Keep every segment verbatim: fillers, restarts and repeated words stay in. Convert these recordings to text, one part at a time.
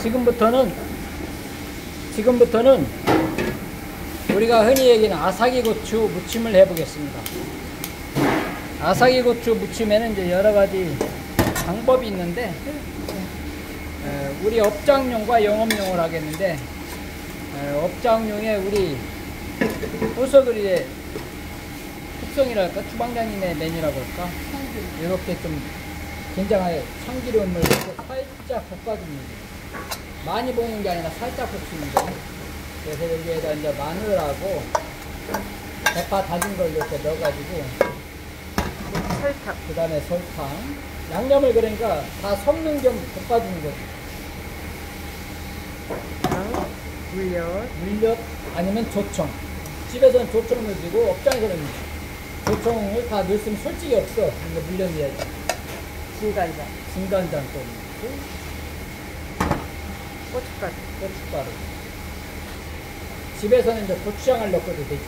지금부터는 지금부터는 우리가 흔히 얘기하는 아삭이 고추 무침을 해 보겠습니다. 아삭이 고추 무침에는 이제 여러 가지 방법이 있는데, 우리 업장용과 영업용을 하겠는데, 업장용에 우리 호석그릴의 특성이랄까, 주방장님의 메뉴라고 할까, 이렇게 좀 굉장히 참기름을 살짝 볶아줍니다. 많이 볶는 게 아니라 살짝 볶습니다. 그래서 여기에다 이제 마늘하고 대파 다진 걸 이렇게 넣어가지고, 설탕, 그 다음에 설탕, 양념을 그러니까 다 섞는 겸 볶아주는 거죠. 어, 물엿, 물엿 아니면 조청. 집에서는 조청을 넣어주고 업장에서는 조청을 다 넣었으면 솔직히 없어. 근데 물엿 넣어야지. 진간장, 진간장 또 넣고, 고춧가루, 고춧가루. 집에서는 이제 고추장을 넣어도 되지.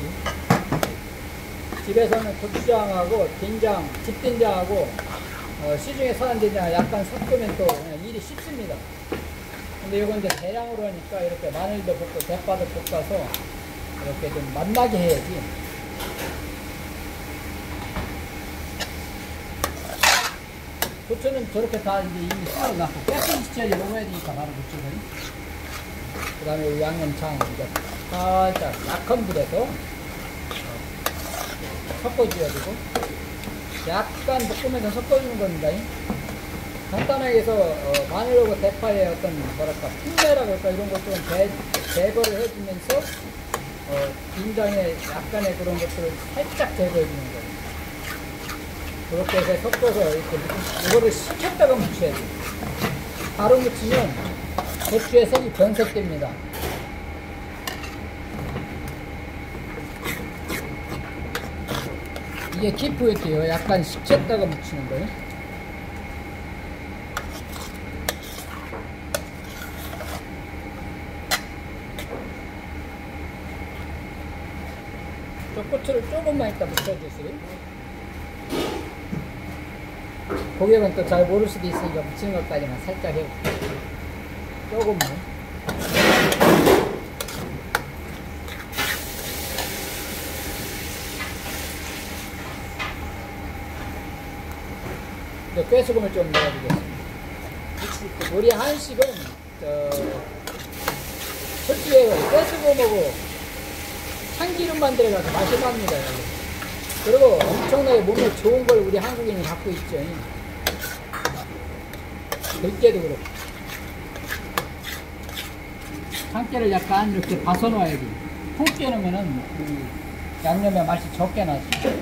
집에서는 고추장하고 된장, 집된장하고 어, 시중에 사는 된장을 약간 섞으면 또 일이 쉽습니다. 근데 이건 이제 대량으로 하니까 이렇게 마늘도 볶고 대파도 볶아서 이렇게 좀 맛나게 해야지. 고추는 저렇게 다 이제 이미 썰어놨고 깨끗이 시켜야지 먹어야 되니까 바로 고추는. 그 다음에 양념장 이제 살짝 약한 불에서 섞어줘야 되고, 약간 볶으면서 섞어주는 겁니다. 간단하게 해서 어, 마늘하고 대파의 어떤 뭐랄까 풍매라고 할까 이런 것 좀 제거를 해주면서 어, 김장의 약간의 그런 것들을 살짝 제거해주는 거예요. 그렇게 해서 섞어서 이렇게 이거를 식혔다가 묻혀야 돼요. 바로 묻히면 고추의 색이 변색됩니다. 이게 키포인트예요. 약간 식혔다가 묻히는 거예요. 저 고추를 조금만 이따 묻혀주세요. 고객은 또 잘 모를 수도 있으니까 묻히는 것까지만 살짝 해볼게요. 조금만. 꾀소금을 좀 넣어주겠습니다. 우리 한식은 저 솔직히 꾀소금하고 참기름만 들어가서 맛이 납니다. 그리고 엄청나게 몸에 좋은 걸 우리 한국인이 갖고 있죠. 들깨도 그렇고. 참깨를 약간 이렇게 봐서 넣어야지. 푹 깨놓으면은 그 양념의 맛이 적게 나죠.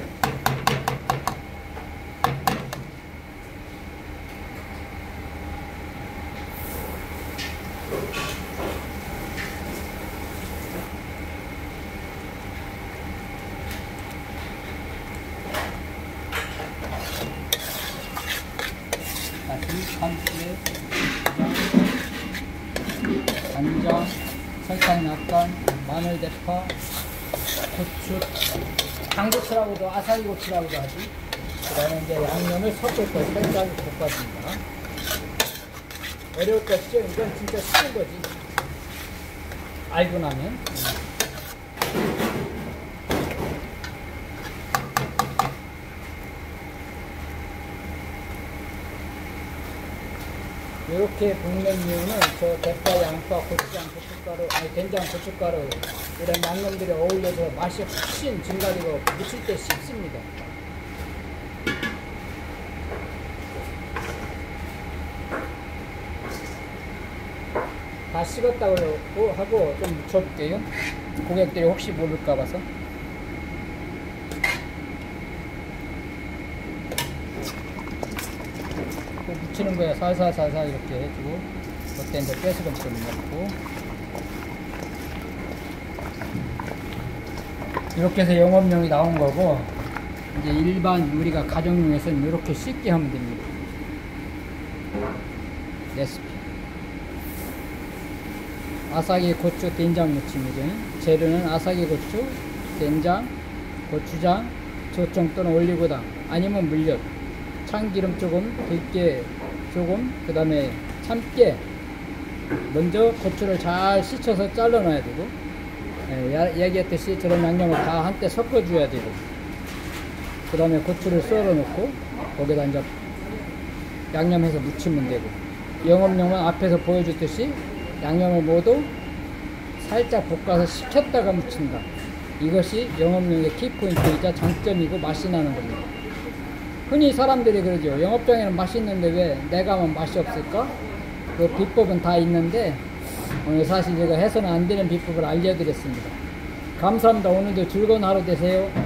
참깨, 간장, 설탕 약간, 마늘, 대파, 고추, 장고추라고도 아삭이 고추라고도 하지. 그 다음에 이제 양념을 섞을 걸 살짝 볶아줍니다. 어려울 거 없죠? 이건 진짜 쉬운 거지. 알고 나면. 이렇게 볶는 이유는 저 대파, 양파, 고추장, 고춧가루, 아니 된장, 고춧가루 이런 양념들이 어울려서 맛이 훨씬 증가되고 무칠 때 쉽습니다. 다 식었다고 하고 좀 묻혀볼게요. 고객들이 혹시 모를까 봐서. 묻히는 거야. 살살살살 이렇게 해주고, 그때 이제 깨소금 좀 넣고, 이렇게 해서 영업용이 나온 거고, 이제 일반 우리가 가정용에서는 이렇게 쉽게 하면 됩니다. 레시피. 아삭이 고추 된장 무침이죠. 재료는 아삭이 고추, 된장, 고추장, 조청 또는 올리고당, 아니면 물엿, 참기름 조금, 들깨 조금, 그 다음에 참깨, 먼저 고추를 잘 씻어서 잘라 놔야 되고, 예, 야- 얘기했듯이 저런 양념을 다 한때 섞어 줘야 되고, 그 다음에 고추를 썰어 놓고 거기다 이제 양념해서 무치면 되고, 영업용은 앞에서 보여줬듯이 양념을 모두 살짝 볶아서 식혔다가 무친다. 이것이 영업용의 키포인트이자 장점이고 맛이 나는 겁니다. 흔히 사람들이 그러죠. 영업장에는 맛이 있는데 왜 내가 하면 맛이 없을까? 그 비법은 다 있는데 오늘 사실 제가 해서는 안 되는 비법을 알려드렸습니다. 감사합니다. 오늘도 즐거운 하루 되세요.